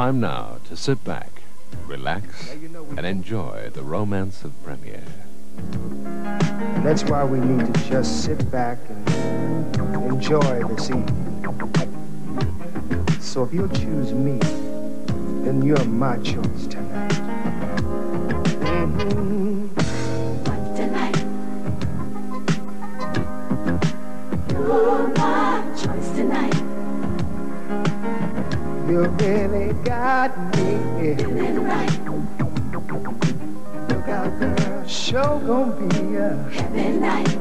time now to sit back, relax, and enjoy the romance of premiere. That's why we need to just sit back and enjoy this evening. So if you'll choose me, then you're my choice tonight. What delight. You're my choice tonight. You really got me. Feeling right. Look out there, show gon' be a Every night.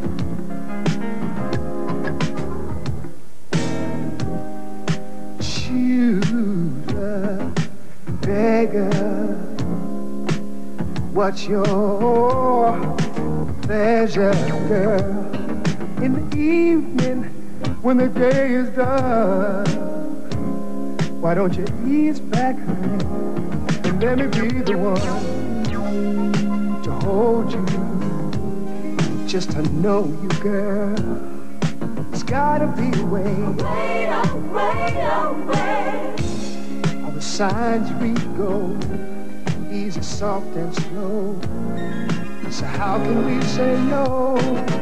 choose a beggar. What's your pleasure, girl? In the evening, when the day is done, why don't you ease back, honey, and let me be the one to hold you, just to know you, girl. It's gotta be a way. Away, away, away. All the signs read gold, easy, soft, and slow. So how can we say no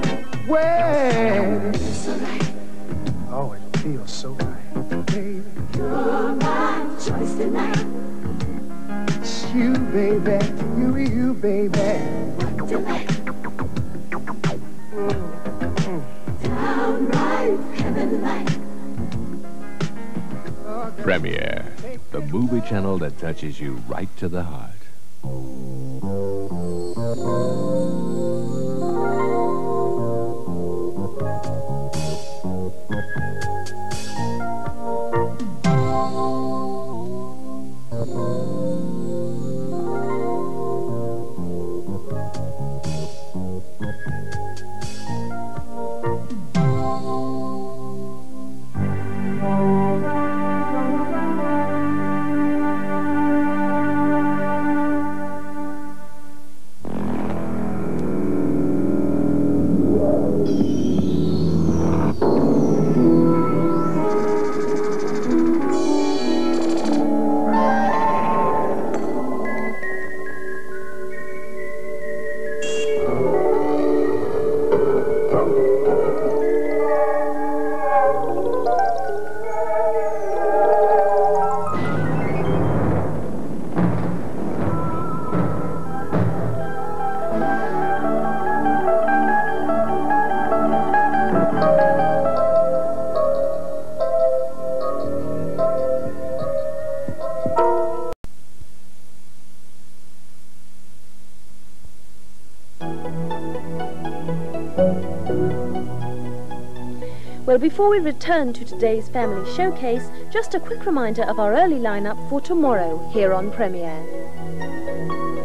when It's alright. oh, it feels so right, baby? You're my choice tonight. It's you, baby, you, baby. What delight. Downright heaven light. Premiere, the movie channel that touches you right to the heart. Well, before we return to today's family showcase, just a quick reminder of our early lineup for tomorrow here on Premiere.